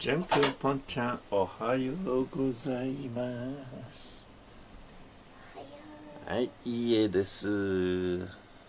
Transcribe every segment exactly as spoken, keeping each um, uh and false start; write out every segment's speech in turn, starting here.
ジャン君、ポンちゃん、おはようございます。はい、いい絵です。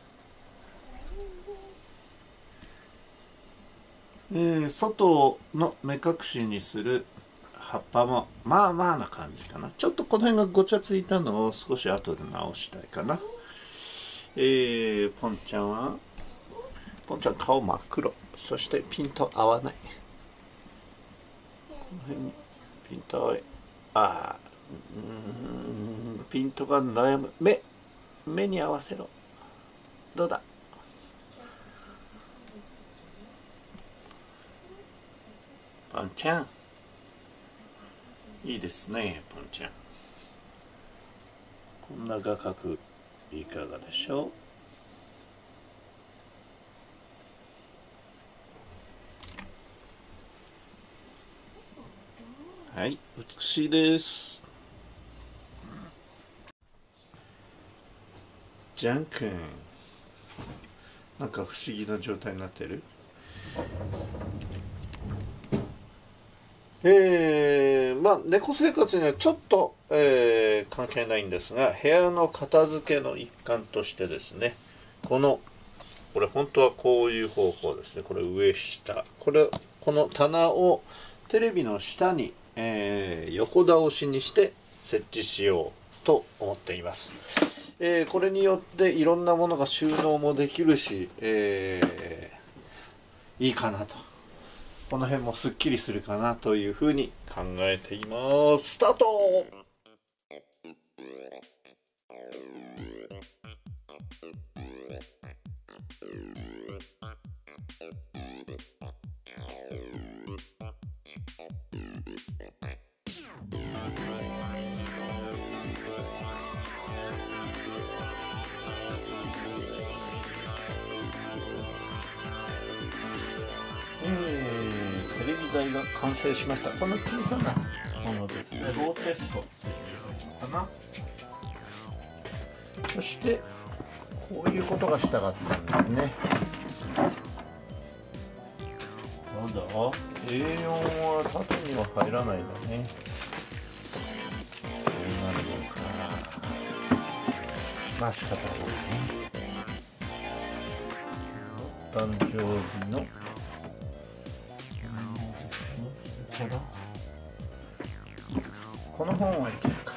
えー、外の目隠しにする葉っぱもまあまあな感じかな。ちょっとこの辺がごちゃついたのを少し後で直したいかな。えー、ポンちゃんはポンちゃん顔真っ黒、そしてピント合わない。この辺にピント合い、ああ、うーん、ピントが悩む。目目に合わせろ。どうだ。ポンちゃん、いいですね。ポンちゃん、こんな画角いかがでしょう。はい、美しいです。ジャン君、なんか不思議な状態になってる。えー、まあ猫生活にはちょっと、えー、関係ないんですが、部屋の片付けの一環としてですね、このこれ本当はこういう方法ですね。これ上下、これこの棚をテレビの下に、えー、横倒しにして設置しようと思っています。えー、これによっていろんなものが収納もできるし、えー、いいかなと。この辺もすっきりするかなというふうに考えています。スタート。えー、テレビ台が完成しました。この小さなものですね。ローテストっていうのかな。そしてこういうことがしたかったんですね。なんだ エーよん は縦には入らないんだね。こうなるのか。まあ仕方ないですね。誕生日のこの本はいけるか。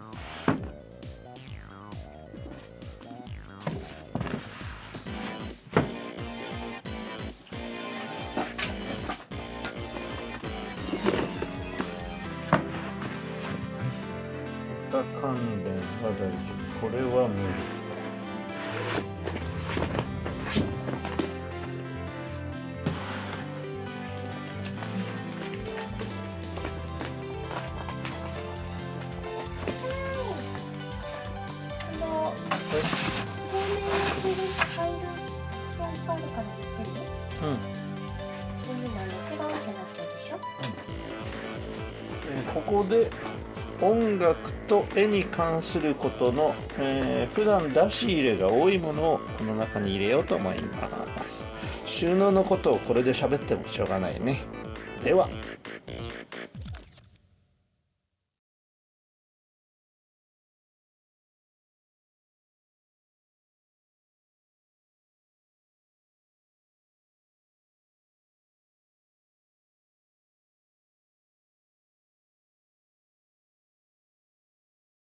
歌関連は大丈夫。これは無理。うん。そういうの録画ってなってるでしょ。うん。えー、ここで音楽と絵に関することの、えー、普段出し入れが多いものをこの中に入れようと思います。収納のことをこれで喋ってもしょうがないね。では。